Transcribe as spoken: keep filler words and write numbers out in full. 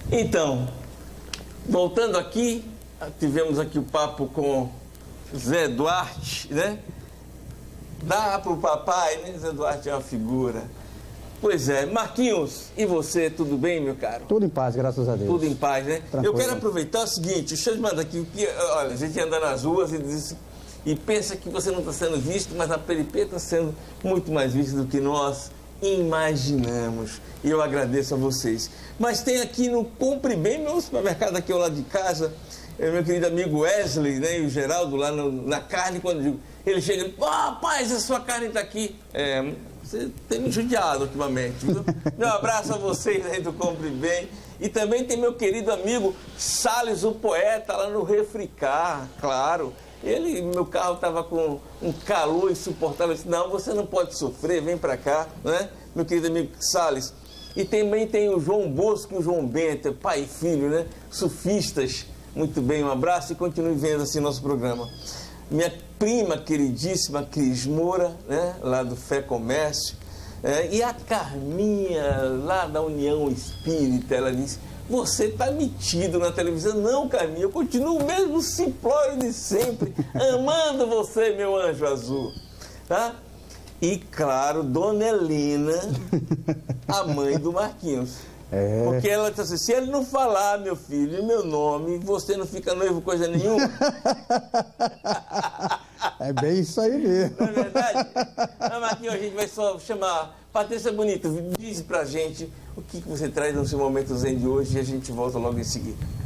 Então, voltando aqui, tivemos aqui o papo com Zé Duarte, né? Dá pro papai, né? Zé Duarte é uma figura. Pois é, Marquinhos, e você, tudo bem, meu caro? Tudo em paz, graças a Deus. Tudo em paz, né? Tranquilo. Eu quero aproveitar o seguinte, deixa eu te mandar aqui, que, olha, a gente anda nas ruas e, diz, e pensa que você não está sendo visto, mas a Peripê está sendo muito mais vista do que nós imaginamos. E eu agradeço a vocês. Mas tem aqui no Compre Bem, meu supermercado aqui ao lado de casa, meu querido amigo Wesley, né, e o Geraldo lá no, na carne, quando eu digo, ele chega e diz, oh, rapaz, a sua carne está aqui. É, você tem me judiado ultimamente, viu? Meu abraço a vocês aí do Compre Bem. E também tem meu querido amigo Salles, o poeta, lá no Refricar, claro. Ele, meu carro estava com um calor insuportável. Eu disse, não, você não pode sofrer, vem para cá, né? Meu querido amigo Salles. E também tem o João Bosco e o João Bento, pai e filho, né? Sufistas. Muito bem, um abraço e continue vendo assim nosso programa. Minha prima queridíssima Cris Moura, né? Lá do Fé Comércio. É, e a Carminha, lá da União Espírita, ela disse, você está metido na televisão. Não, Carminha, eu continuo o mesmo simplório de sempre, amando você, meu anjo azul. Tá? E, claro, Dona Helena, a mãe do Marquinhos. É. Porque ela disse assim, se ele não falar, meu filho, meu nome, você não fica noivo coisa nenhuma. É bem isso aí mesmo. Não é verdade? Mas, Marquinhos, a gente vai só chamar Patrícia Bonito, diz pra gente o que você traz no seu momento zen de hoje e a gente volta logo em seguida.